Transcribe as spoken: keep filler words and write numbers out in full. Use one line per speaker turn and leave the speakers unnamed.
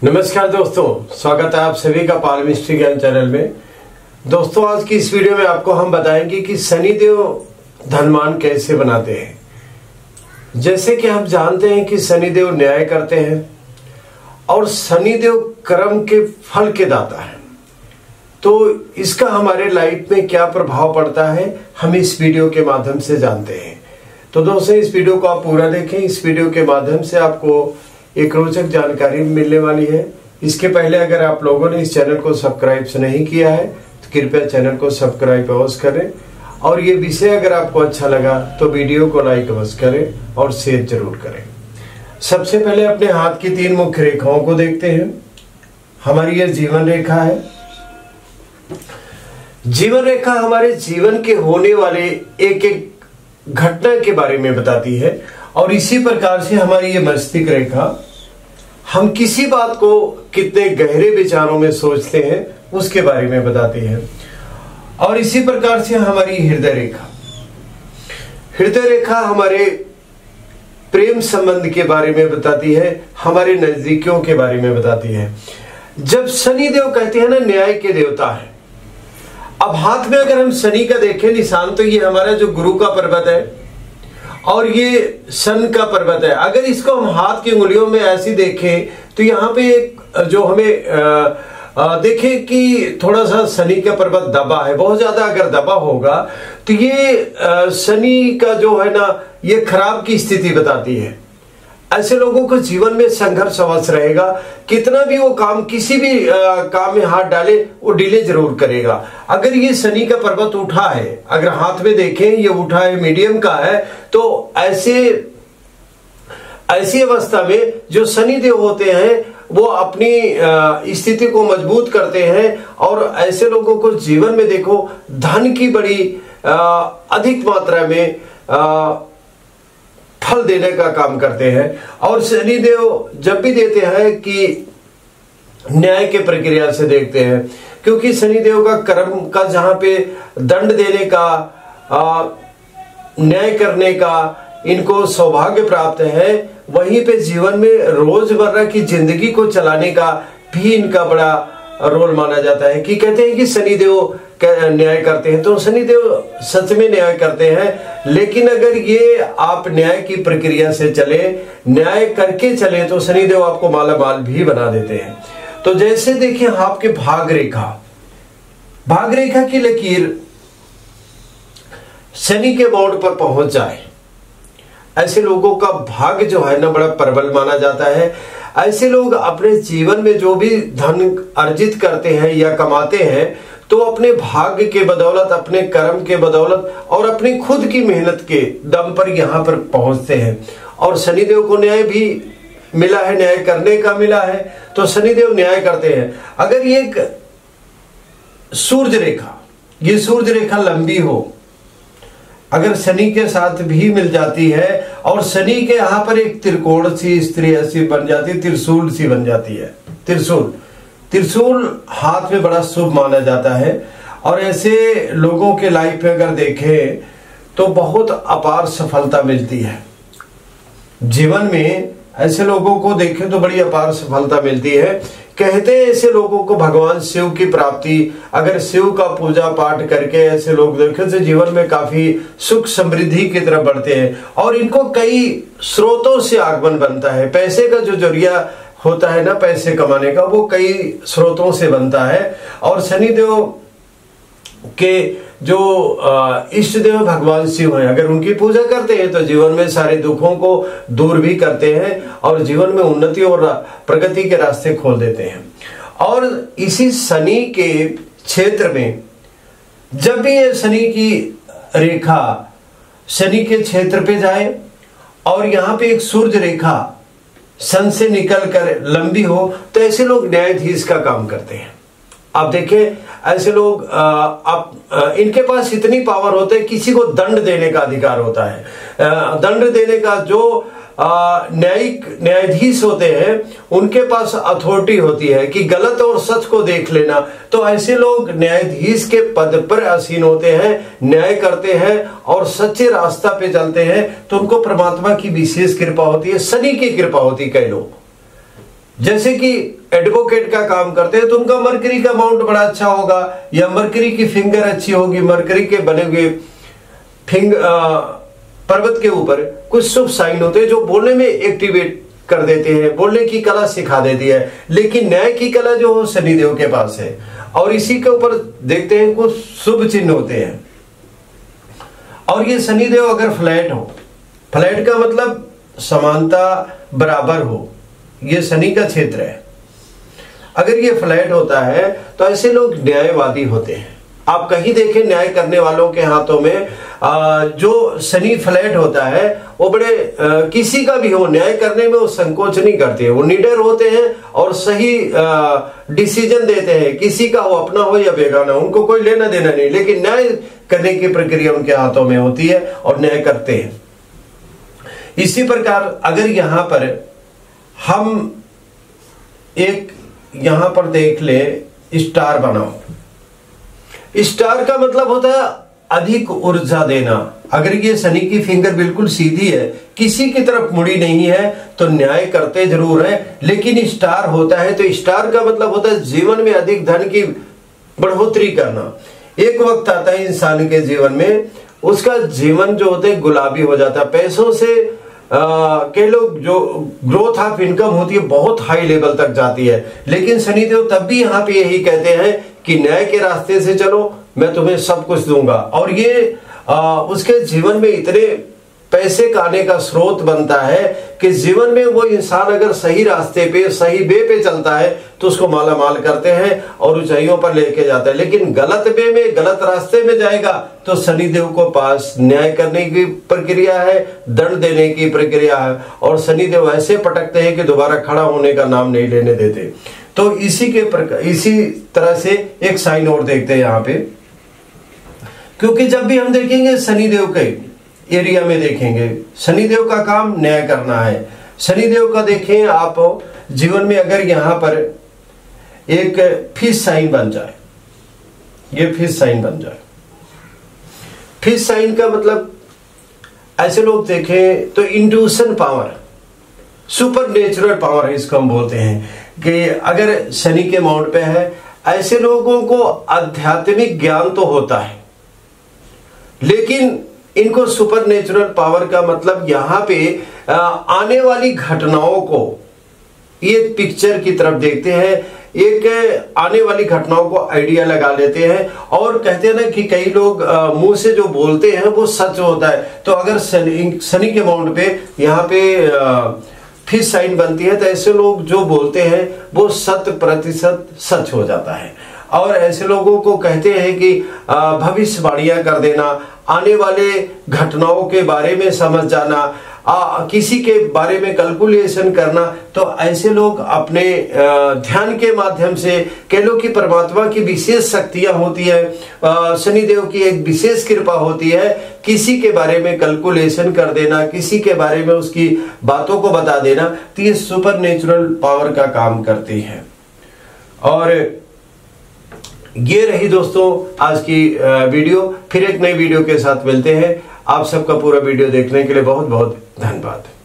नमस्कार दोस्तों, स्वागत है आप सभी का पाल मिस्ट्री ज्ञान चैनल में। दोस्तों, आज की इस वीडियो में आपको हम बताएंगे कि शनिदेव धनवान कैसे बनाते हैं। जैसे कि हम जानते हैं कि शनिदेव न्याय करते हैं और शनिदेव कर्म के फल के दाता है, तो इसका हमारे लाइफ में क्या प्रभाव पड़ता है हम इस वीडियो के माध्यम से जानते हैं। तो दोस्तों, इस वीडियो को आप पूरा देखें। इस वीडियो के माध्यम से आपको एक रोचक जानकारी मिलने वाली है। इसके पहले अगर आप लोगों ने इस चैनल को सब्सक्राइब नहीं किया है तो कृपया चैनल को सब्सक्राइब अवश्य करें, और ये विषय अगर आपको अच्छा लगा तो वीडियो को लाइक अवश्य करें और शेयर जरूर करें। सबसे पहले अपने हाथ की तीन मुख्य रेखाओं को देखते हैं। हमारी ये जीवन रेखा है। जीवन रेखा हमारे जीवन के होने वाले एक एक घटना के बारे में बताती है, और इसी प्रकार से हमारी ये मस्तिष्क रेखा हम किसी बात को कितने गहरे विचारों में सोचते हैं उसके बारे में बताती है। और इसी प्रकार से हमारी हृदय रेखा हृदय रेखा हमारे प्रेम संबंध के बारे में बताती है, हमारे नजदीकियों के बारे में बताती है। जब शनिदेव कहते हैं ना न्याय के देवता है, अब हाथ में अगर हम शनि का देखें निशान, तो ये हमारा जो गुरु का पर्वत है और ये सन का पर्वत है। अगर इसको हम हाथ की उंगलियों में ऐसी देखें तो यहाँ पे एक जो हमें आ, आ, देखें कि थोड़ा सा शनि का पर्वत दबा है, बहुत ज्यादा अगर दबा होगा तो ये आ, शनि का जो है ना ये खराब की स्थिति बताती है। ऐसे लोगों को जीवन में संघर्ष अवश्य रहेगा। कितना भी वो काम किसी भी आ, काम में हाथ डाले वो डिले जरूर करेगा। अगर ये शनि का पर्वत उठा है, अगर हाथ में देखें ये उठा है, मीडियम का है, तो ऐसे ऐसी अवस्था में जो शनिदेव होते हैं वो अपनी स्थिति को मजबूत करते हैं, और ऐसे लोगों को जीवन में देखो धन की बड़ी आ, अधिक मात्रा में आ, फल देने का काम करते हैं। और शनिदेव जब भी देते हैं कि न्याय के प्रक्रिया से देखते हैं, क्योंकि शनिदेव का कर्म का जहां पे दंड देने का, न्याय करने का इनको सौभाग्य प्राप्त है, वहीं पे जीवन में रोजमर्रा की जिंदगी को चलाने का भी इनका बड़ा रोल माना जाता है। कि कहते हैं कि शनिदेव न्याय करते हैं, तो शनिदेव सच में न्याय करते हैं। लेकिन अगर ये आप न्याय की प्रक्रिया से चले, न्याय करके चले, तो शनिदेव आपको माला माल भी बना देते हैं। तो जैसे देखिए आपके भाग रेखा भाग रेखा की लकीर शनि के बोर्ड पर पहुंच जाए, ऐसे लोगों का भाग्य जो है ना बड़ा प्रबल माना जाता है। ऐसे लोग अपने जीवन में जो भी धन अर्जित करते हैं या कमाते हैं, तो अपने भाग्य के बदौलत, अपने कर्म के बदौलत और अपनी खुद की मेहनत के दम पर यहाँ पर पहुंचते हैं। और शनिदेव को न्याय भी मिला है, न्याय करने का मिला है, तो शनिदेव न्याय करते हैं। अगर ये एक सूर्य रेखा ये सूर्य रेखा लंबी हो, अगर शनि के साथ भी मिल जाती है, और शनि के यहाँ पर एक त्रिकोण सी स्त्री ऐसी बन जाती है, त्रिशूल सी बन जाती है। त्रिशूल त्रिशूल हाथ में बड़ा शुभ माना जाता है। और ऐसे लोगों के लाइफ में अगर देखें तो बहुत अपार सफलता मिलती है जीवन में। ऐसे लोगों को देखें तो बड़ी अपार सफलता मिलती है। कहते हैं ऐसे लोगों को भगवान शिव की प्राप्ति, अगर शिव का पूजा पाठ करके ऐसे लोग देखें तो जीवन में काफी सुख समृद्धि की तरफ बढ़ते हैं। और इनको कई स्रोतों से आगमन बनता है। पैसे का जो जरिया होता है ना पैसे कमाने का, वो कई स्रोतों से बनता है। और शनिदेव के जो इष्ट देव भगवान शिव हैं, अगर उनकी पूजा करते हैं तो जीवन में सारे दुखों को दूर भी करते हैं और जीवन में उन्नति और प्रगति के रास्ते खोल देते हैं। और इसी शनि के क्षेत्र में जब भी ये शनि की रेखा शनि के क्षेत्र पे जाए और यहाँ पे एक सूर्य रेखा सन से निकल कर लंबी हो, तो ऐसे लोग न्यायाधीश का काम करते हैं। आप देखें ऐसे लोग आप इनके पास इतनी पावर होता है, किसी को दंड देने का अधिकार होता है। दंड देने का जो न्यायिक न्यायाधीश होते हैं उनके पास अथॉरिटी होती है कि गलत और सच को देख लेना। तो ऐसे लोग न्यायाधीश के पद पर आसीन होते हैं, न्याय करते हैं और सच्चे रास्ता पे चलते हैं, तो उनको परमात्मा की विशेष कृपा होती है, शनि की कृपा होती है। कई लोग जैसे कि एडवोकेट का काम करते हैं तो उनका मरकरी का अमाउंट बड़ा अच्छा होगा, या मरकरी की फिंगर अच्छी होगी, मरकरी के बने हुए फिंग पर्वत के ऊपर कुछ शुभ साइन होते हैं जो बोलने में एक्टिवेट कर देते हैं, बोलने की कला सिखा देती है। लेकिन न्याय की कला जो हो शनिदेव के पास है, और इसी के ऊपर देखते हैं कुछ शुभ चिन्ह होते हैं। और ये शनिदेव अगर फ्लैट हो, फ्लैट का मतलब समानता बराबर हो, ये शनि का क्षेत्र है। अगर ये फ्लैट होता है तो ऐसे लोग न्यायवादी होते हैं। आप कहीं देखें न्याय करने वालों के हाथों में आ, जो शनि फ्लैट होता है वो बड़े आ, किसी का भी हो न्याय करने में वो संकोच नहीं करते, वो निडर होते हैं और सही डिसीजन देते हैं। किसी का हो, अपना हो या बेगाना, उनको कोई लेना देना नहीं, लेकिन न्याय करने की प्रक्रिया उनके हाथों में होती है और न्याय करते हैं। इसी प्रकार अगर यहां पर हम एक यहां पर देख ले स्टार बनाओ, स्टार का मतलब होता है अधिक ऊर्जा देना। अगर ये शनि की फिंगर बिल्कुल सीधी है, किसी की तरफ मुड़ी नहीं है, तो न्याय करते जरूर है। लेकिन स्टार होता है तो स्टार का मतलब होता है जीवन में अधिक धन की बढ़ोतरी करना। एक वक्त आता है इंसान के जीवन में उसका जीवन जो होता है गुलाबी हो जाता है, पैसों से कई लोग जो ग्रोथ ऑफ इनकम होती है बहुत हाई लेवल तक जाती है। लेकिन शनिदेव तब भी यहाँ पे यही कहते हैं कि न्याय के रास्ते से चलो, मैं तुम्हें सब कुछ दूंगा। और ये आ, उसके जीवन में इतने पैसे का आने का स्रोत बनता है कि जीवन में वो इंसान अगर सही रास्ते पे सही वे पे चलता है तो उसको माला माल करते हैं और ऊंचाइयों पर लेके जाता है। लेकिन गलत वे में गलत रास्ते में जाएगा तो शनिदेव को पास न्याय करने की प्रक्रिया है, दंड देने की प्रक्रिया है, और शनिदेव ऐसे पटकते हैं कि दोबारा खड़ा होने का नाम नहीं लेने देते। तो इसी के प्रकार इसी तरह से एक साइन और देखते हैं यहाँ पे, क्योंकि जब भी हम देखेंगे शनिदेव के एरिया में देखेंगे, शनिदेव का काम न्याय करना है। शनिदेव का देखें आप जीवन में अगर यहां पर एक फिश साइन बन जाए, ये फिश साइन बन जाए, फिश साइन का मतलब ऐसे लोग देखें तो intuition power, supernatural power है इसको हम बोलते हैं, कि अगर शनि के माउंट पे है ऐसे लोगों को आध्यात्मिक ज्ञान तो होता है, लेकिन इनको सुपर नेचुरल पावर का मतलब यहां पे आ, आने वाली घटनाओं को एक पिक्चर की तरफ देखते हैं, एक आने वाली घटनाओं को आइडिया लगा लेते हैं, और कहते हैं ना कि कई लोग मुंह से जो बोलते हैं वो सच होता है। तो अगर शनि शनि के माउंट पे यहाँ पे फिश साइन बनती है तो ऐसे लोग जो बोलते हैं वो शत प्रतिशत सच हो जाता है। और ऐसे लोगों को कहते हैं कि भविष्यवाणियां कर देना, आने वाले घटनाओं के बारे में समझ जाना, आ, किसी के बारे में कैलकुलेशन करना। तो ऐसे लोग अपने ध्यान के माध्यम से, कह लो कि परमात्मा की विशेष शक्तियां होती है, शनिदेव की एक विशेष कृपा होती है, किसी के बारे में कैलकुलेशन कर देना, किसी के बारे में उसकी बातों को बता देना, तो ये सुपर नेचुरल पावर का काम करती है। और ये रही दोस्तों आज की वीडियो। फिर एक नई वीडियो के साथ मिलते हैं। आप सबका पूरा वीडियो देखने के लिए बहुत बहुत धन्यवाद।